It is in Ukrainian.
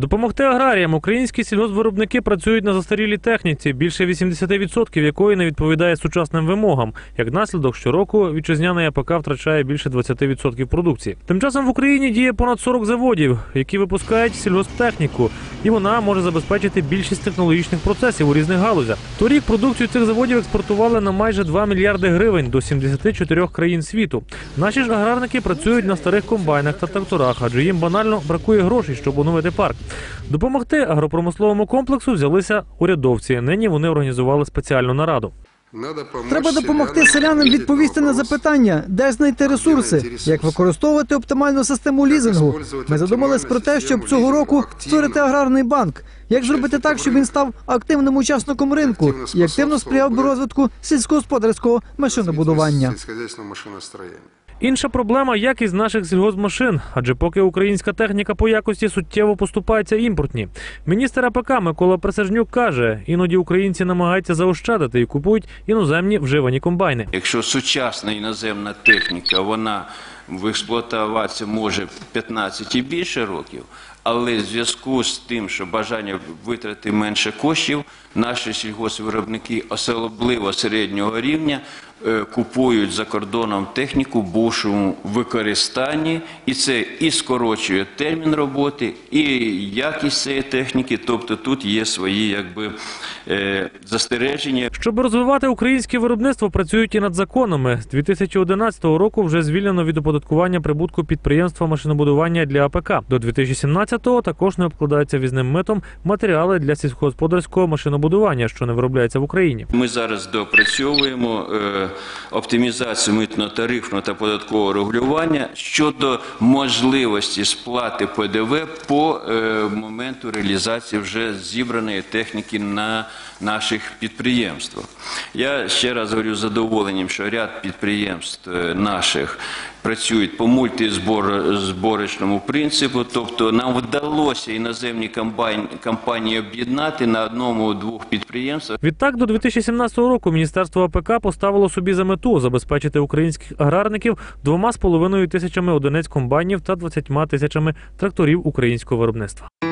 Допомогти аграріям українські сільгоспвиробники працюють на застарілій техніці, більше 80% якої не відповідає сучасним вимогам. Як наслідок, щороку вітчизняний АПК втрачає більше 20% продукції. Тим часом в Україні діє понад 40 заводів, які випускають сільгосптехніку, і вона може забезпечити більшість технологічних процесів у різних галузях. Торік продукцію цих заводів експортували на майже 2 мільярди гривень до 74 країн світу. Наші ж аграрники працюють на старих комбайнах та тракторах, адже їм банально бракує грошей, щоб оновити парк. Допомогти агропромисловому комплексу взялися урядовці. Нині вони організували спеціальну нараду. Треба допомогти селянам відповісти на запитання, де знайти ресурси, як використовувати оптимальну систему лізингу. Ми задумались про те, щоб цього року створити аграрний банк. Як зробити так, щоб він став активним учасником ринку і активно сприяв би розвитку сільськогосподарського машинобудування. Інша проблема – якість наших сільгоспмашин, адже поки українська техніка по якості суттєво поступається імпортні. Міністр АПК Микола Присяжнюк каже, іноді українці намагаються заощадити і купують іноземні вживані комбайни. Якщо сучасна іноземна техніка, вона в експлуатуватися може 15 і більше років, але в зв'язку з тим, що бажання витрати менше коштів, наші сільгоспвиробники, особливо середнього рівня, купують за кордоном техніку в бувшому використанні, і це і скорочує термін роботи, і якість цієї техніки, тобто тут є свої застереження. Щоб розвивати українське виробництво, працюють і над законами. З 2011 року вже звільнено від оподаткування прибутку підприємства машинобудування для АПК. До 2017-го також не обкладаються ввізним митом матеріали для сільськогосподарського машинобудування, що не виробляється в Україні. Ми зараз допрацьовуємо оптимізацію митно-тарифного та податкового регулювання щодо можливості сплати ПДВ по моменту реалізації вже зібраної техніки на наших підприємствах. Я ще раз говорю з задоволенням, що ряд підприємств наших працюють по мультизборочному принципу, тобто нам вдалося іноземні компанії об'єднати на одному-двох підприємствах. Відтак, до 2017 року Міністерство АПК поставило собі за мету забезпечити українських аграрників 2,5 тисячами одиниць комбайнів та 20 тисячами тракторів українського виробництва.